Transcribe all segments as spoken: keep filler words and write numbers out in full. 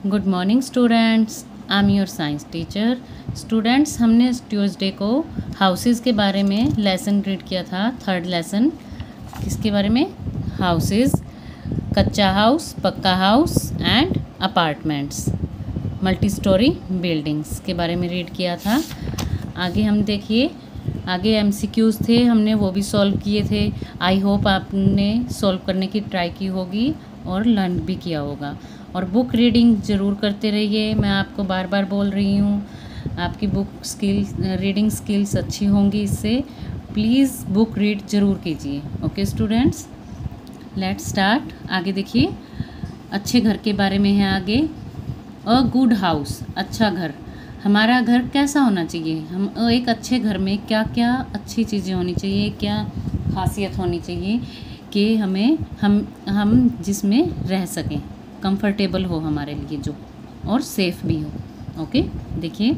Good morning students, I am your science teacher. Students, हमने Tuesday को houses के बारे में लेसन रीड किया था। थर्ड लेसन किसके बारे में? Houses, kaccha house, pucca house and apartments, multi storey buildings के बारे में रीड किया था। आगे हम देखिए, आगे एमसीक्यूज़ थे, हमने वो भी सॉल्व किए थे। आई होप आपने सॉल्व करने की ट्राई की होगी और लर्न भी किया होगा। और बुक रीडिंग ज़रूर करते रहिए, मैं आपको बार बार बोल रही हूँ। आपकी बुक स्किल्स, रीडिंग स्किल्स अच्छी होंगी इससे। प्लीज़ बुक रीड ज़रूर कीजिए। Okay students, let's start. आगे देखिए, अच्छे घर के बारे में है आगे। अ गुड हाउस, अच्छा घर। हमारा घर कैसा होना चाहिए? हम एक अच्छे घर में क्या क्या अच्छी चीज़ें होनी चाहिए, क्या खासियत होनी चाहिए कि हमें हम हम जिसमें रह सकें, कंफर्टेबल हो हमारे लिए जो, और सेफ भी हो। ओके देखिए,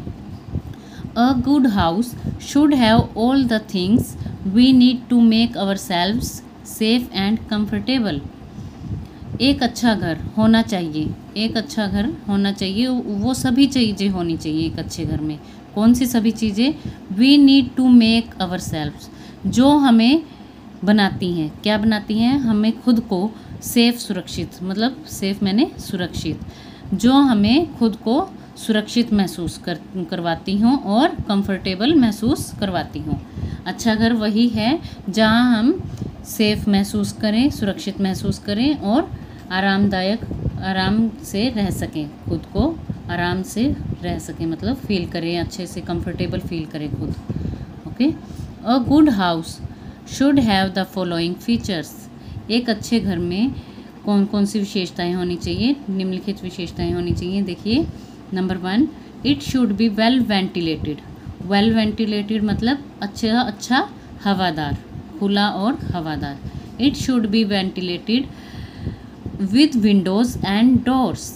a good house should have all the things we need to make ourselves safe and comfortable. एक अच्छा घर होना चाहिए, एक अच्छा घर होना चाहिए, वो सभी चीज़ें होनी चाहिए एक अच्छे घर में। कौन सी सभी चीज़ें? We need to make ourselves, जो हमें बनाती हैं। क्या बनाती हैं? हमें खुद को सेफ, सुरक्षित, मतलब सेफ मैंने सुरक्षित, जो हमें खुद को सुरक्षित महसूस कर करवाती हूँ और कंफर्टेबल महसूस करवाती हूँ। अच्छा घर वही है जहाँ हम सेफ महसूस करें, सुरक्षित महसूस करें और आरामदायक, आराम से रह सकें, खुद को आराम से रह सकें, मतलब फील करें, अच्छे से कंफर्टेबल फील करें खुद। Okay, a good house should have the following features. एक अच्छे घर में कौन कौन सी विशेषताएं होनी चाहिए? निम्नलिखित विशेषताएं होनी चाहिए। देखिए, number one, it should be well ventilated. Well ventilated मतलब अच्छा अच्छा हवादार, खुला और हवादार। It should be ventilated with windows and doors.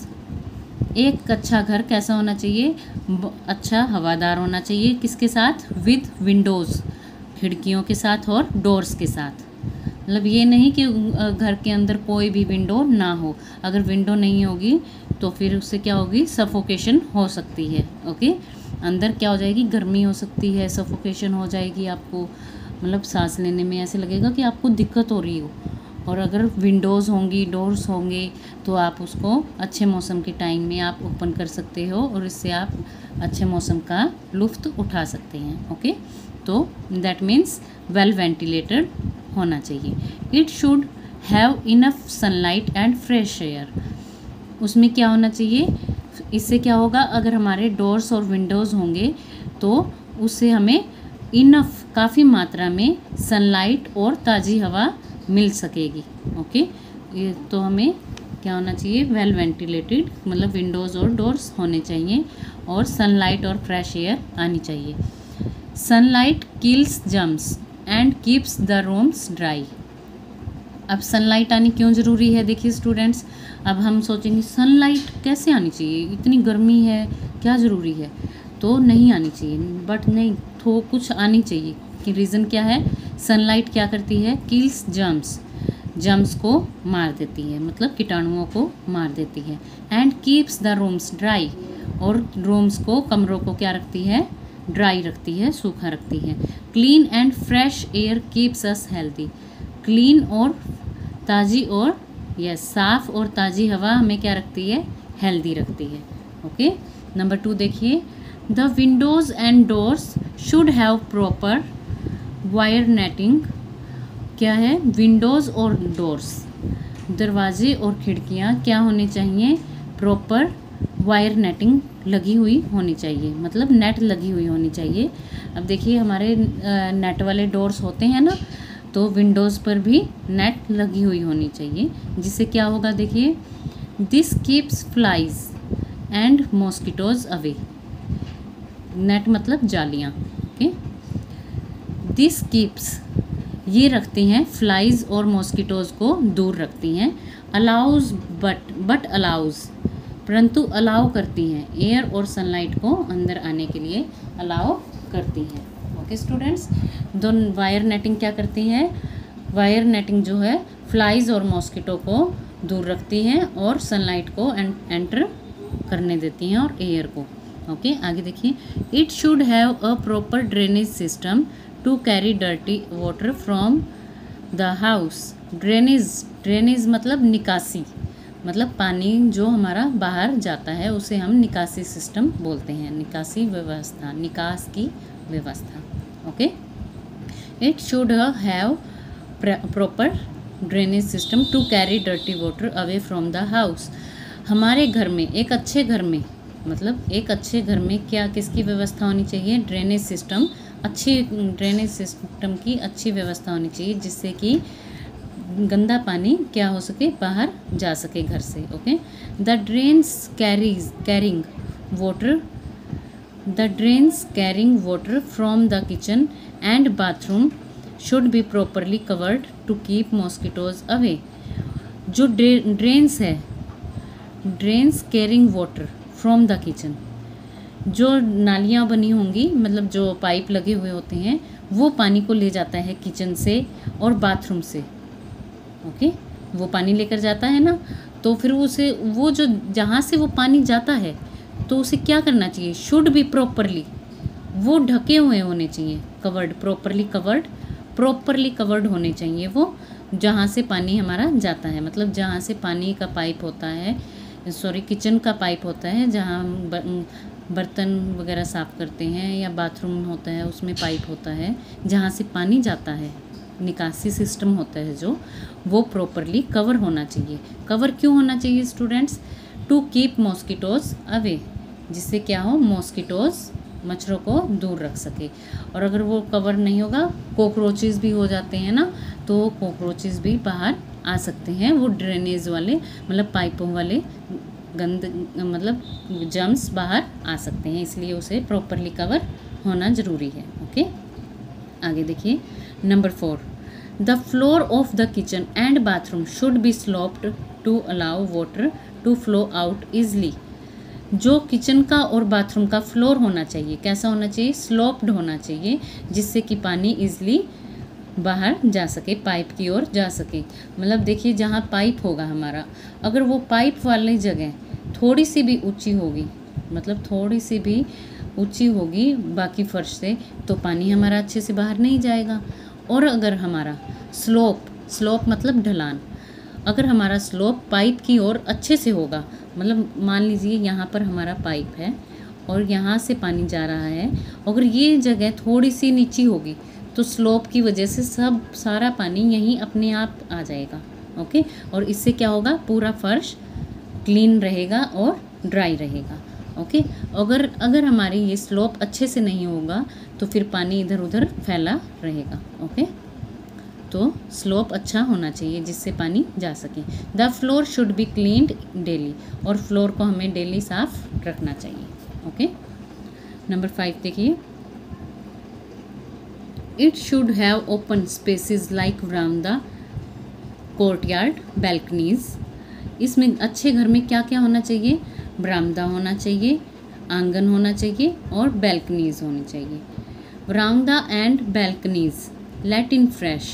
एक अच्छा घर कैसा होना चाहिए? अच्छा हवादार होना चाहिए। किसके साथ? विद विंडोज़, खिड़कियों के साथ, और डोर्स के साथ। मतलब ये नहीं कि घर के अंदर कोई भी विंडो ना हो। अगर विंडो नहीं होगी तो फिर उससे क्या होगी? सफोकेशन हो सकती है। ओके, अंदर क्या हो जाएगी? गर्मी हो सकती है, सफोकेशन हो जाएगी आपको, मतलब सांस लेने में ऐसे लगेगा कि आपको दिक्कत हो रही हो। और अगर विंडोज़ होंगी, डोर्स होंगे, तो आप उसको अच्छे मौसम के टाइम में आप ओपन कर सकते हो और इससे आप अच्छे मौसम का लुफ्त उठा सकते हैं। ओके, तो दैट मीन्स वेल वेंटिलेटेड होना चाहिए। It should have enough sunlight and fresh air. उसमें क्या होना चाहिए? इससे क्या होगा? अगर हमारे डोर्स और विंडोज़ होंगे तो उससे हमें इनफ, काफ़ी मात्रा में सनलाइट और ताज़ी हवा मिल सकेगी। ओके, ये तो हमें क्या होना चाहिए? वेल वेंटिलेटेड, मतलब विंडोज़ और डोर्स होने चाहिए और सनलाइट और फ्रेश एयर आनी चाहिए। Sunlight kills germs and keeps the rooms dry. अब सनलाइट आनी क्यों ज़रूरी है? देखिए स्टूडेंट्स, अब हम सोचेंगे सनलाइट कैसे आनी चाहिए, इतनी गर्मी है, क्या ज़रूरी है? तो नहीं आनी चाहिए, बट नहीं, तो कुछ आनी चाहिए। कि रीज़न क्या है? सनलाइट क्या करती है? किल्स जर्म्स, जर्म्स को मार देती है, मतलब कीटाणुओं को मार देती है। And keeps the rooms dry, और रूम्स को, कमरों को क्या रखती है? ड्राई रखती है, सूखा रखती है। Clean and fresh air keeps us healthy. Clean और ताज़ी और यस साफ़ और ताज़ी हवा हमें क्या रखती है? हेल्दी रखती है। ओके, नंबर टू देखिए, the windows and doors should have proper wire netting. क्या है? विंडोज़ और डोर्स, दरवाजे और खिड़कियाँ क्या होनी चाहिए? प्रॉपर वायर नेटिंग लगी हुई होनी चाहिए, मतलब नेट लगी हुई होनी चाहिए। अब देखिए, हमारे नेट वाले डोर्स होते हैं ना, तो विंडोज़ पर भी नेट लगी हुई होनी चाहिए, जिससे क्या होगा? देखिए, this keeps flies and mosquitoes away. Net मतलब जालियाँ। ओके, दिस कीप्स, ये रखती हैं, फ्लाइज और मॉस्किटोज़ को दूर रखती हैं। अलाउज बट बट अलाउज, परंतु अलाउ करती हैं, एयर और सनलाइट को अंदर आने के लिए अलाउ करती हैं। ओके स्टूडेंट्स, दो वायर नेटिंग क्या करती है? वायर नेटिंग जो है फ्लाइज और मॉस्किटो को दूर रखती हैं और सनलाइट को एंटर करने देती हैं और एयर को। ओके okay, आगे देखिए, it should have a proper drainage system to carry dirty water from the house. Drainage drainage मतलब निकासी, मतलब पानी जो हमारा बाहर जाता है उसे हम निकासी सिस्टम बोलते हैं, निकासी व्यवस्था, निकास की व्यवस्था। Okay, it should have proper drainage system to carry dirty water away from the house. हमारे घर में, एक अच्छे घर में, मतलब एक अच्छे घर में क्या किसकी व्यवस्था होनी चाहिए? ड्रेनेज सिस्टम, अच्छी ड्रेनेज सिस्टम की अच्छी व्यवस्था होनी चाहिए, जिससे कि गंदा पानी क्या हो सके, बाहर जा सके घर से। Okay, the drains carries carrying water the drains carrying water from the kitchen and bathroom should be properly covered to keep mosquitoes away. जो ड्रेन्स है, drains carrying water from the kitchen, जो नालियाँ बनी होंगी, मतलब जो पाइप लगे हुए होते हैं, वो पानी को ले जाता है किचन से और बाथरूम से। Okay okay? वो पानी लेकर जाता है ना, तो फिर उसे, वो जो जहाँ से वो पानी जाता है, तो उसे क्या करना चाहिए? शुड बी प्रॉपरली, वो ढके हुए होने चाहिए, covered, properly covered, properly covered होने चाहिए वो, जहाँ से पानी हमारा जाता है, मतलब जहाँ से पानी का पाइप होता है, सॉरी किचन का पाइप होता है, जहाँ हम बर्तन वगैरह साफ़ करते हैं, या बाथरूम होता है उसमें पाइप होता है, जहाँ से पानी जाता है, निकासी सिस्टम होता है जो, वो प्रॉपरली कवर होना चाहिए। कवर क्यों होना चाहिए students? To keep mosquitoes away, जिससे क्या हो, मॉस्किटोज, मच्छरों को दूर रख सके। और अगर वो कवर नहीं होगा, कॉकरोचेस भी हो जाते हैं ना, तो कॉकरोचेस भी बाहर आ सकते हैं, वो ड्रेनेज वाले, मतलब पाइपों वाले गंद, मतलब जर्म्स बाहर आ सकते हैं, इसलिए उसे प्रॉपरली कवर होना ज़रूरी है। ओके, आगे देखिए, number four, the floor of the kitchen and bathroom should be sloped to allow water to flow out easily. जो किचन का और बाथरूम का फ्लोर होना चाहिए, कैसा होना चाहिए? स्लोप्ड होना चाहिए, जिससे कि पानी ईजली बाहर जा सके, पाइप की ओर जा सके। मतलब देखिए, जहाँ पाइप होगा हमारा, अगर वो पाइप वाली जगह थोड़ी सी भी ऊंची होगी, मतलब थोड़ी सी भी ऊंची होगी बाकी फर्श से, तो पानी हमारा अच्छे से बाहर नहीं जाएगा। और अगर हमारा स्लोप, स्लोप मतलब ढलान, अगर हमारा स्लोप पाइप की ओर अच्छे से होगा, मतलब मान लीजिए यहाँ पर हमारा पाइप है और यहाँ से पानी जा रहा है, अगर ये जगह थोड़ी सी नीची होगी, तो स्लोप की वजह से सब सारा पानी यहीं अपने आप आ जाएगा। ओके, और इससे क्या होगा? पूरा फर्श क्लीन रहेगा और ड्राई रहेगा। ओके, अगर अगर हमारी ये स्लोप अच्छे से नहीं होगा, तो फिर पानी इधर उधर फैला रहेगा। ओके, तो स्लोप अच्छा होना चाहिए, जिससे पानी जा सके। The floor should be cleaned daily, और फ्लोर को हमें डेली साफ रखना चाहिए। ओके, नंबर फाइव देखिए, it should have open spaces like veranda, courtyard, balconies. इसमें अच्छे घर में क्या क्या होना चाहिए? बरामदा होना चाहिए, आंगन होना चाहिए और बैल्कनीज होनी चाहिए। बरामदा and balconies let in fresh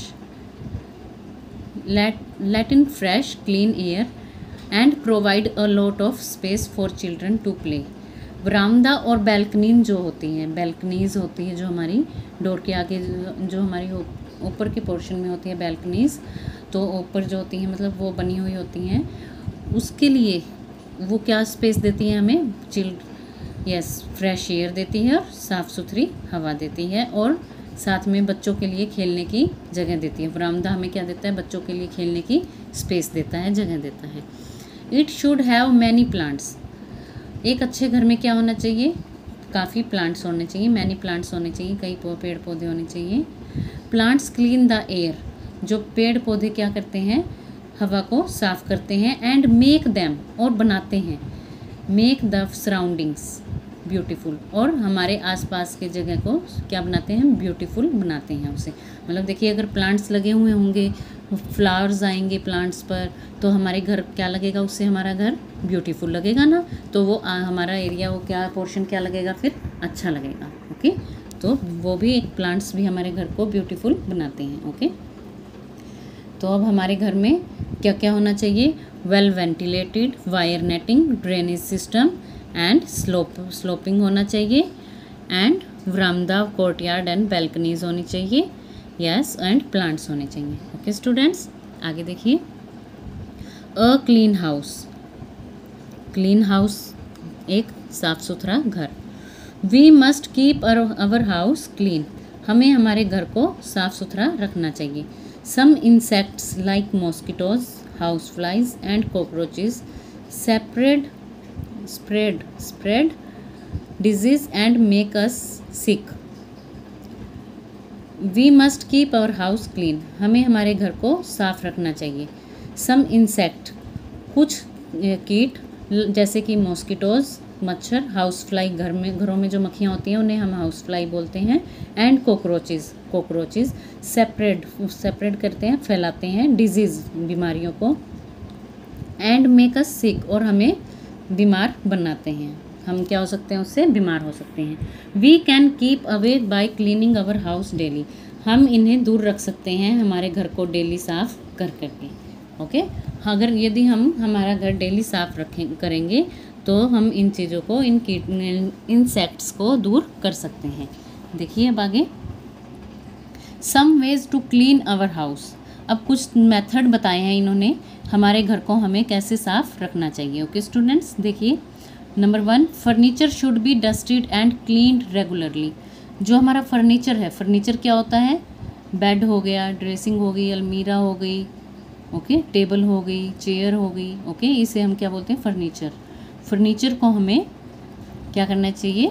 let let in fresh clean air and provide a lot of space for children to play। बरामदा और बैल्कनी जो होती हैं, बैल्कनीज होती है जो हमारी डोर के आगे, जो हमारी ऊपर के पोर्शन में होती है बैल्कनीज, तो ऊपर जो होती हैं मतलब वो बनी हुई होती हैं, उसके लिए वो क्या स्पेस देती हैं हमें? चिल्ड यस फ्रेश एयर देती है और साफ़ सुथरी हवा देती है, और साथ में बच्चों के लिए खेलने की जगह देती है। बरामदा हमें क्या देता है? बच्चों के लिए खेलने की स्पेस देता है, जगह देता है। It should have many plants. एक अच्छे घर में क्या होना चाहिए? काफ़ी प्लांट्स होने चाहिए, मैनी प्लांट्स होने चाहिए, कई पेड़ पौधे होने चाहिए। प्लांट्स क्लीन द एयर, जो पेड़ पौधे क्या करते हैं? हवा को साफ़ करते हैं। एंड मेक देम, और बनाते हैं, मेक द सराउंडिंग्स ब्यूटीफुल, और हमारे आसपास के जगह को क्या बनाते हैं? ब्यूटीफुल बनाते हैं उसे। मतलब देखिए, अगर प्लांट्स लगे हुए होंगे, फ्लावर्स आएंगे प्लांट्स पर, तो हमारे घर क्या लगेगा? उससे हमारा घर ब्यूटीफुल लगेगा ना, तो वो आ, हमारा एरिया, वो क्या पोर्शन क्या लगेगा फिर? अच्छा लगेगा। ओके, तो वो भी एक प्लांट्स भी हमारे घर को ब्यूटीफुल बनाते हैं। ओके, तो अब हमारे घर में क्या क्या होना चाहिए? Well ventilated, wire netting, drainage system and slope sloping होना चाहिए, and veranda, courtyard and balconies होनी चाहिए, यस, एंड प्लांट्स होने चाहिए। ओके स्टूडेंट्स, आगे देखिए। A clean house, clean house एक साफ सुथरा घर। We must keep our house clean, हमें हमारे घर को साफ सुथरा रखना चाहिए। Some insects like mosquitoes, house flies and cockroaches separate spread spread disease and make us sick. We must keep our house clean, हमें हमारे घर को साफ रखना चाहिए। सम इंसेक्ट, कुछ कीट, जैसे कि मॉस्किटोज मच्छर, हाउस फ्लाई घर में घरों में जो मक्खियाँ होती हैं उन्हें हम हाउस फ्लाई बोलते हैं, and cockroaches cockroaches separate separate करते हैं, फैलाते हैं, डिजीज़ बीमारियों को, एंड मेक अस सिक और हमें बीमार बनाते हैं, हम क्या हो सकते हैं उससे बीमार हो सकते हैं। We can keep away by cleaning our house daily, हम इन्हें दूर रख सकते हैं हमारे घर को डेली साफ कर करके। ओके, अगर यदि हम हमारा घर डेली साफ रखें करेंगे तो हम इन चीज़ों को, इन कीट इंसेक्ट्स को दूर कर सकते हैं। देखिए अब आगे। Some ways to clean our house, अब कुछ मेथड बताए हैं इन्होंने हमारे घर को हमें कैसे साफ रखना चाहिए। ओके स्टूडेंट्स, देखिए। Number one, furniture should be dusted and cleaned regularly. जो हमारा फर्नीचर है, फर्नीचर क्या होता है? बेड हो गया, ड्रेसिंग हो गई, अलमीरा हो गई, ओके, टेबल हो गई, चेयर हो गई, ओके, इसे हम क्या बोलते हैं? फर्नीचर। फर्नीचर को हमें क्या करना चाहिए?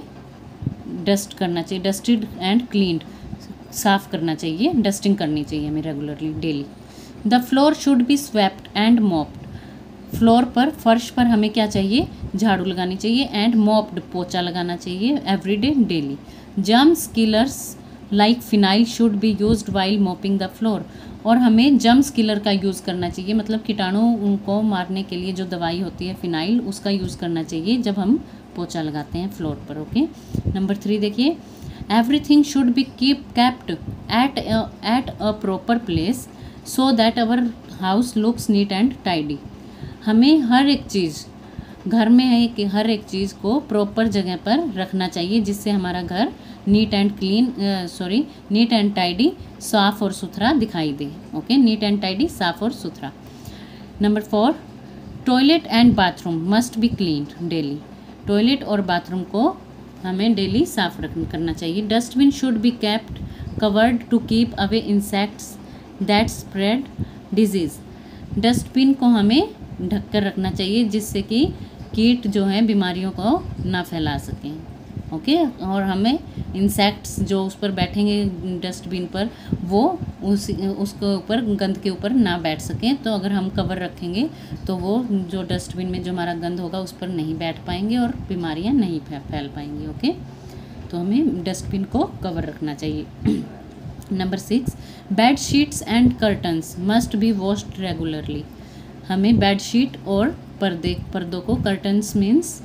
डस्ट करना चाहिए, डस्टेड एंड क्लीन्ड, साफ़ करना चाहिए, डस्टिंग करनी चाहिए हमें regularly, daily. The floor should be swept and mopped, floor पर, फर्श पर हमें क्या चाहिए? झाड़ू लगानी चाहिए, एंड मॉप्ड, पोछा लगाना चाहिए, everyday, daily. Germs killers like phenyl should be used while mopping the floor, और हमें जर्म्स किलर का यूज़ करना चाहिए, मतलब कीटाणु को मारने के लिए जो दवाई होती है फिनाइल, उसका यूज़ करना चाहिए जब हम पोछा लगाते हैं फ्लोर पर। ओके, नंबर थ्री देखिए। Everything should be keep kept at at a proper place so that our house looks neat and tidy, हमें हर एक चीज़ घर में है कि हर एक चीज़ को प्रॉपर जगह पर रखना चाहिए जिससे हमारा घर neat and clean sorry neat and tidy, साफ और सुथरा दिखाई दे। ओके, नीट एंड टाइडी, साफ और सुथरा। Number four, toilet and bathroom must be clean daily, toilet और बाथरूम को हमें डेली साफ रख करना चाहिए। Dustbin should be kept covered to keep away insects that spread disease, dustbin को हमें ढक कर रखना चाहिए जिससे कि कीट जो हैं बीमारियों को ना फैला सकें। ओके, और हमें इंसेक्ट्स जो उस पर बैठेंगे डस्टबिन पर, वो उस उसके ऊपर, गंद के ऊपर ना बैठ सकें, तो अगर हम कवर रखेंगे तो वो जो डस्टबिन में जो हमारा गंद होगा उस पर नहीं बैठ पाएंगे और बीमारियां नहीं फैल पाएंगी। ओके, तो हमें डस्टबिन को कवर रखना चाहिए। Number six, bed sheets and curtains must be washed regularly, हमें बेड शीट और पर्दे पर्दों को, कर्टन्स मीन्स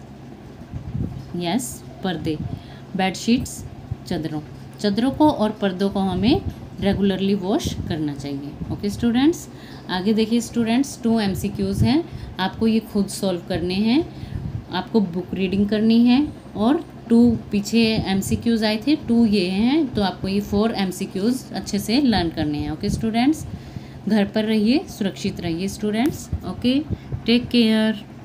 यस पर्दे, बेड शीट्स चादरों चादरों को और पर्दों को हमें रेगुलरली वॉश करना चाहिए। ओके स्टूडेंट्स, आगे देखिए स्टूडेंट्स, टू एमसीक्यूज़ हैं, आपको ये खुद सॉल्व करने हैं, आपको बुक रीडिंग करनी है, और टू पीछे एमसीक्यूज़ आए थे, टू ये हैं, तो आपको ये फोर एमसीक्यूज़ अच्छे से लर्न करने हैं। ओके स्टूडेंट्स, घर पर रहिए, सुरक्षित रहिए स्टूडेंट्स। Okay, take care.